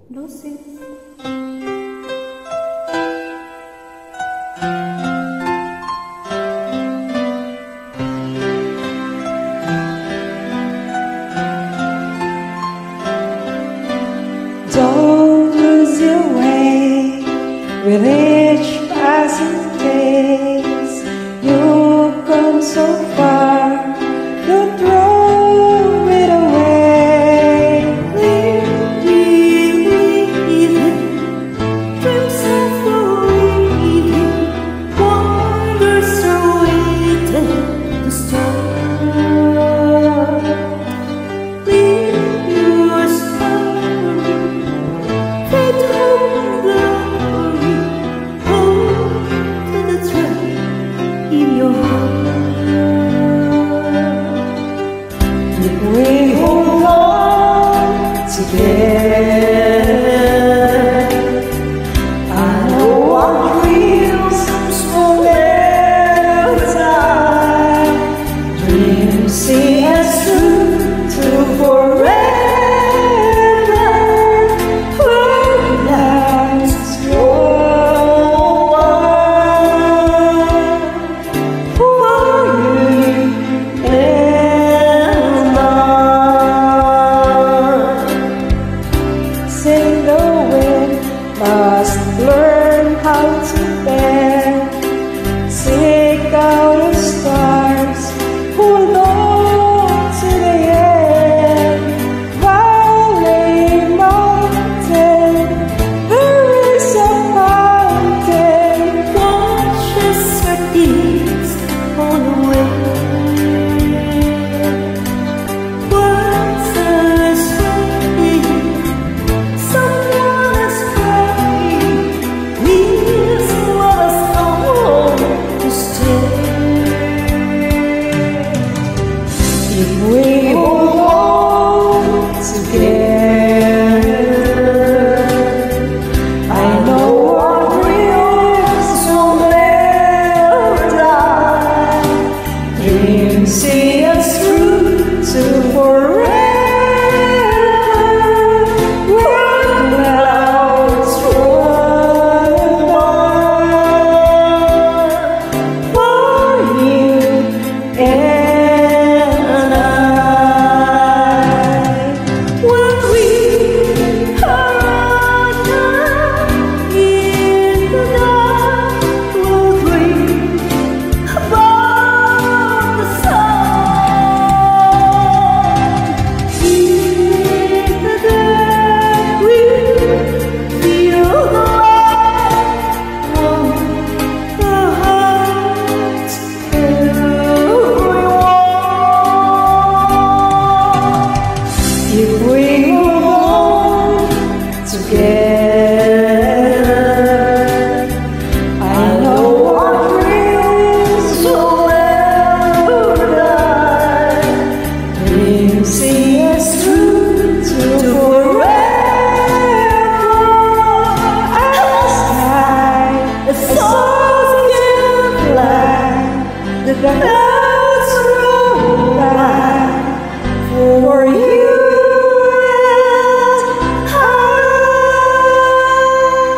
Lucy. Don't lose your way with each passing days. You've come so far, don't throw it away. Dreams are fleeting, wonders are waiting to start. Leave your story, fade home glory, hold to the thread in your heart. If we hold on together, I know our dreams will never die. Dreams see us through to forever. When lights go on for you and I. Say the wind must learn how to bend.